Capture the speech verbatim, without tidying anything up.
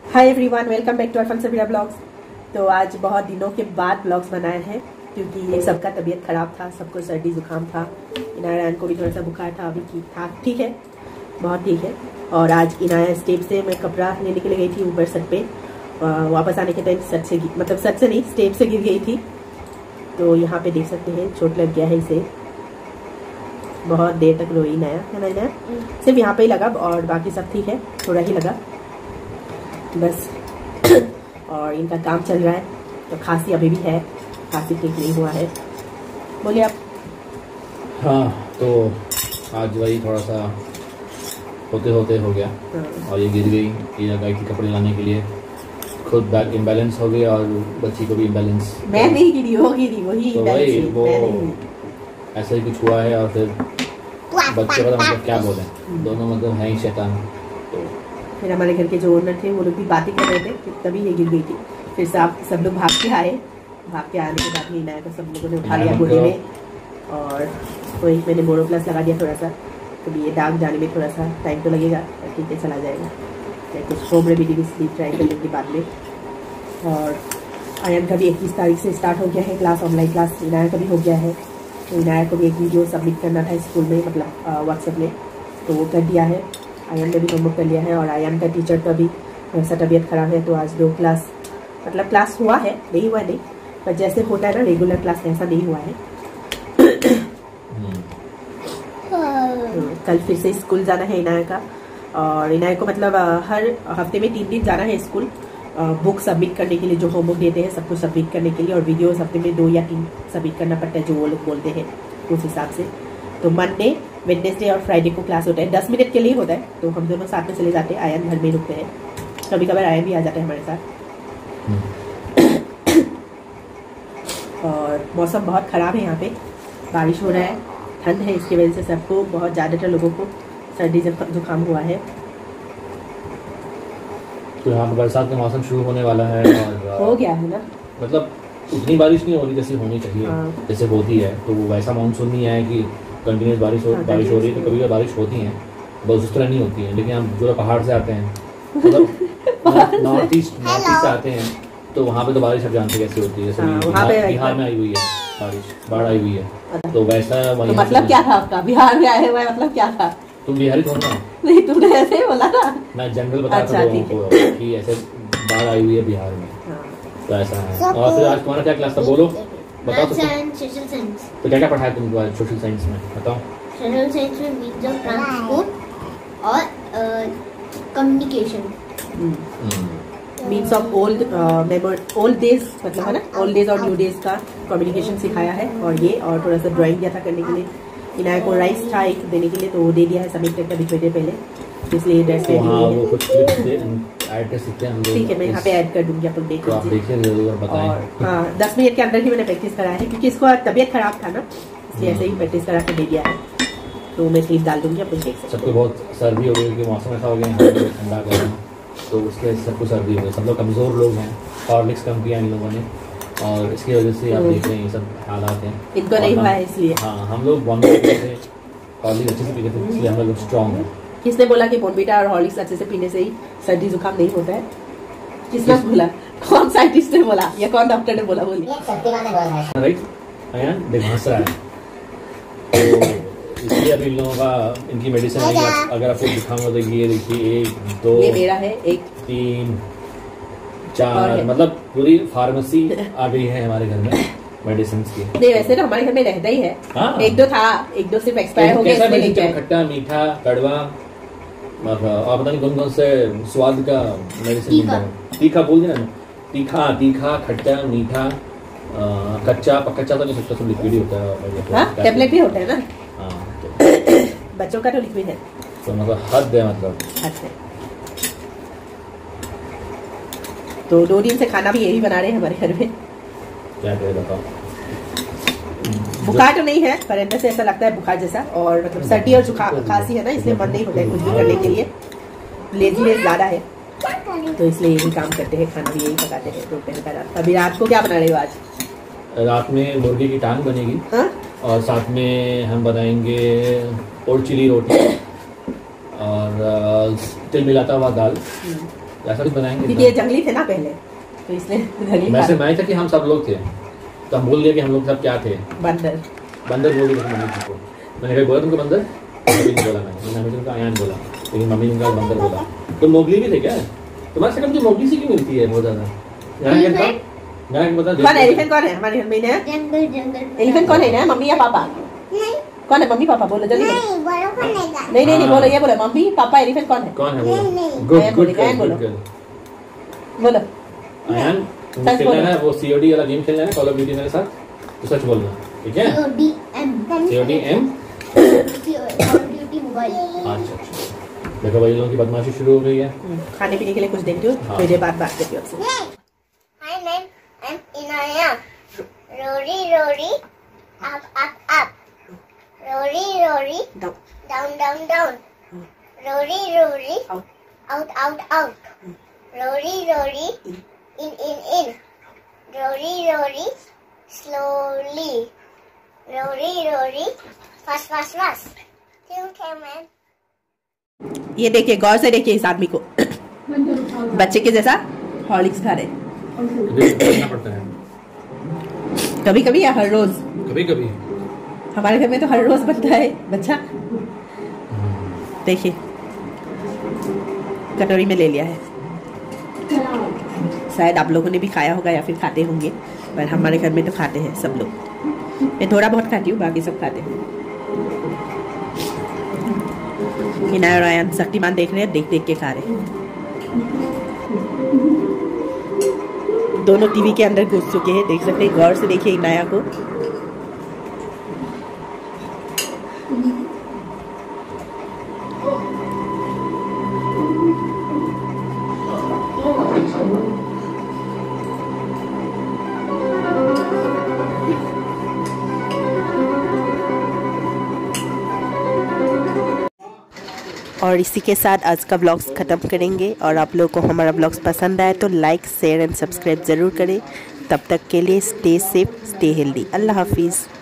Hi everyone, welcome back to Arfan Sabira blogs. तो आज बहुत दिनों के बाद ब्लॉग्स बनाए हैं क्योंकि सबका तबीयत खराब था, सबको सर्दी जुकाम था। इनाया को भी थोड़ा सा बुखार था, अभी ठीक था, ठीक है, बहुत ठीक है। और आज इनाया स्टेप से मैं कपड़ा लेने के लिए गई थी ऊपर छत पे। वापस आने के टाइम छत से मतलब छत से नहीं स्टेप से गिर गई थी। तो यहाँ पे देख सकते हैं चोट लग गया है इसे, बहुत देर तक रोई इनाया है ना। इनाया सिर्फ यहाँ पे ही लगा और बाकी सब ठीक है, थोड़ा ही लगा बस। और इनका काम चल रहा है, तो खांसी अभी भी है, खांसी ठीक नहीं हुआ है। बोलिए आप। हाँ, तो आज वही थोड़ा सा होते होते हो गया। हाँ। और ये गिर गई, ये गई थी कपड़े लाने के लिए, खुद बैक इम्बैलेंस हो गई और बच्ची को भी इम्बैलेंस। मैं नहीं गिरी, वो गिरी, वही तो वही वो ऐसा ही कुछ हुआ है। और फिर बच्चे का मतलब क्या बोले, दोनों मतलब हैं ही शैतान। तो फिर हमारे घर के जो ओनर थे वो लोग भी बातें कर रहे थे कि तभी ये गिर गई थी। फिर सब सब लोग भाग के आए, भाग के आने के बाद ही इनाया को सब लोगों ने उठा लिया गोदी में। और वही मैंने बोरो प्लस लगा दिया थोड़ा सा, तो ये दाग जाने में थोड़ा सा टाइम तो लगेगा, ठीक है, चला जाएगा। कुछ होम रेमेडी भी स्लीप ट्राई करने के बाद में। और आयन का भी इक्कीस तारीख से स्टार्ट हो गया है क्लास, ऑनलाइन क्लास इनाया का भी हो गया है। तो इनाया को भी एक वीडियो सबमिट करना था स्कूल में, मतलब व्हाट्सएप में, तो वो कर दिया है। आयन ने भी होमवर्क कर लिया है। और आयन का टीचर का भी वैसा तबीयत खराब है, तो आज दो क्लास मतलब क्लास हुआ है, नहीं हुआ नहीं, पर जैसे होता है ना रेगुलर क्लास ऐसा नहीं हुआ है। तो कल फिर से स्कूल जाना है इनाया का। और इनाया को मतलब हर हफ्ते में तीन दिन जाना है स्कूल, बुक सबमिट करने के लिए, जो होमवर्क देते हैं सबको सबमिट करने के लिए। और वीडियोस हफ्ते में दो या तीन सबमिट करना पड़ता है, जो वो लोग बोलते हैं उस हिसाब से। तो मंडे, वेडनेसडे और फ्राइडे को क्लास होता है, दस मिनट के लिए होता है। तो हम दोनों साथ में चले जाते हैं, आयन घर में रुकते हैं, कभी कभार आयन भी आ जाता है हमारे साथ। और मौसम बहुत ख़राब है यहाँ पे, बारिश हो रहा है, ठंड है, इसकी वजह से सबको, बहुत ज़्यादातर लोगों को सर्दी जुकाम हुआ है। तो यहाँ पर बरसात का मौसम शुरू होने वाला है और हो गया है ना, मतलब उतनी बारिश नहीं हो रही जैसी होनी चाहिए। हाँ। जैसे होती है, तो वो वैसा मानसून नहीं है कि कंटिन्यूस बारिश हो, हाँ, बारिश हो रही है। तो कभी कभी बारिश होती है, बस उस तरह नहीं होती है। लेकिन हम जो पहाड़ से आते हैं, मतलब नॉर्थ ईस्ट नॉर्थ ईस्ट से आते हैं, तो वहाँ पे तो बारिश आप जानते कैसी होती है। जैसे बिहार में आई हुई है बारिश, बाढ़ आई हुई है, तो वैसा तो मतलब क्या था आपका, बिहार में आए हुआ है मतलब क्या था? तुम बिहारी कौन ना? नहीं, तुमने ऐसे ही बोला ना, मैं जनरल बता रहा हूँ कि ऐसे बाढ़ आई हुई है बिहार में, तो ऐसा है। और फिर आज तुम्हारा क्या क्लास था, बोलो बताओ। तो सोशल साइंस, तो क्या क्या पढ़ाया तुमको आज सोशल साइंस में, बताओ। सोशल साइंस में मीन्स ऑफ ट्रांसपोर्ट और communication, means of old old days, मतलब है ना, ओल्ड डेज और न्यू डेज का कम्युनिकेशन सिखाया है। और ये और थोड़ा सा ड्राइंग दिया था करने के लिए। इनाया को राइस था एक देने के लिए, तो वो दे दिया है सबमिट करके अभी थोड़ी देर पहले, इसलिए ड्रेस तो हाँ, वो कुछ ऐड कर सकते हैं हम लोग। ठीक है, मैं यहाँ पे ऐड कर दूंगी, आप लोग देख तो आप देखिए जरूर बताएं। और हाँ, दस मिनट के अंदर ही मैंने प्रैक्टिस कराया है क्योंकि इसको तबीयत खराब था ना, इसलिए ऐसे ही प्रैक्टिस करा के दे दिया है। तो मैं क्लिप डाल दूंगी, आप लोग देख सकते हैं। सबको बहुत सर्दी हो गई, मौसम ऐसा हो गया ठंडा गर्म, तो उसके सबको सर्दी हो गई। सब लोग कमज़ोर लोग हैं, हॉर्लिक्स कम किया इन लोगों ने, और इसकी वजह से आप देख रहे हैं ये सब हालात हैं। इनको नहीं हुआ है इसलिए। हाँ, हम लोग बॉर्नविटा से हॉर्लिक्स अच्छे से पीते थे, इसलिए हम लोग स्ट्रॉन्ग हैं। किसने बोला कि बॉर्नविटा और हॉर्लिक्स अच्छे से पीने से ही सर्दी जुकाम नहीं होता है? किसने बोला? कौन साइंटिस्ट ने बोला या कौन डॉक्टर ने बोला? बोलिए। राइट, अयान देख हंस रहा है, तो इसलिए अभी इन लोगों का इनकी मेडिसिन नहीं है। अगर आपको दिखाऊंगा तो ये देखिए, एक दो, ये मेरा है, एक तीन चार, मतलब पूरी फार्मेसी आ गई है हमारे घर में मेडिसिन की। नहीं, वैसे तो हमारे घर में रहता ही है। हाँ? एक दो था, एक दो सिर्फ एक्सपायर हो गया। खट्टा मीठा कड़वा और पता नहीं कौन कौन से स्वाद का मेडिसिन। तीखा बोल देना, तीखा तीखा खट्टा मीठा, कच्चा कच्चा तो नहीं सकता, सब लिक्विड ही होता है। टेबलेट भी होता है ना। हाँ, तो बच्चों का तो लिक्विड है, तो मतलब हद है, मतलब हद है। तो दो दिन से खाना भी यही बना रहे हैं हमारे घर में। क्या करें बताओ। बुखार तो नहीं है, पर अंदर से ऐसा लगता है बुखार जैसा, और मतलब सर्दी और जुकाम खांसी है ना, इसलिए मन नहीं होता है कुछ भी करने के लिए, लेजीनेस ज्यादा है, तो इसलिए यही काम करते हैं, खाना भी यही पकाते हैं दोपहर का। रात अभी रात को क्या बना रहे हो आज? रात में मुर्गे की टांग बनेगी। हा? और साथ में हम बनाएंगे और चिली रोटी और तिल मिलाता हुआ दाल ऐसा कुछ बनाएंगे क्योंकि ये जंगली थे ना पहले, तो इसलिए जंगली वैसे मैं था कि हम सब लोग थे, तो हम बोल दिया कि हम लोग सब क्या थे, बंदर। बंदर बोल दिया मम्मी जी को। मैंने कहा बोला तुमको बंदर, मम्मी ने बोला, मैंने मैंने तुमको आयान बोला, लेकिन मम्मी ने कहा बंदर बोला। तो मोगली भी थे क्या तुम्हारे शक्ल? मुझे मोगली से क्यों मिलती है बहुत ज्यादा? गाना क्या था? गाना बता। कौन एलिफेंट कौन है हमारे घर में? जंगल जंगल एलिफेंट कौन है ना, मम्मी या पापा? नहीं कौन है? मम्मी पापा बोलो जल्दी। नहीं बोलो कौन है? नहीं नहीं नहीं बोलो, ये बोलो मम्मी पापा एलिफेंट कौन है? कौन है वो? नहीं गुड आयान गुड बोले, आयान बोलो। गुड बोलो आयान, तुम सच खेलना बोलो। है वो सीओडी वाला गेम खेलना है कॉल ऑफ ड्यूटी मेरे साथ, तो सच बोलना, ठीक है? COD M COD M duty mobile. अच्छा अच्छा। देखो भाई लोगों की बदमाशी शुरू हो गई है। खाने पीने के लिए कुछ देखती हूँ, हाँ। फिर ये बात बात करती हूँ आपसे। Hi ma'am, I am Inaya. Roly poly up up up, roly poly down down down down, roly poly out out out, roly poly in in in, roly poly slowly, roly poly fast fast fast. ठीक है ma'am. ये देखिए गौर से देखिए इस आदमी को, बच्चे के जैसा हॉर्लिक्स खा रहे। करना पड़ता है कभी कभी या हर रोज? कभी कभी। हमारे घर में तो हर रोज बनता है बच्चा। देखिए कटोरी में ले लिया है, शायद आप लोगों ने भी खाया होगा या फिर खाते होंगे, पर हमारे घर में तो खाते हैं सब लोग। मैं थोड़ा बहुत खाती हूँ, बाकी सब खाते हैं। इनाया और आयान शक्तिमान देख रहे हैं, देख देख के खा रहे हैं। दोनों टीवी के अंदर घुस चुके हैं, देख सकते हैं। गौर से देखिए इनाया को। और इसी के साथ आज का ब्लॉग्स ख़त्म करेंगे। और आप लोगों को हमारा ब्लॉग्स पसंद आए तो लाइक शेयर एंड सब्सक्राइब ज़रूर करें। तब तक के लिए stay safe, stay healthy. Allah हाफिज़।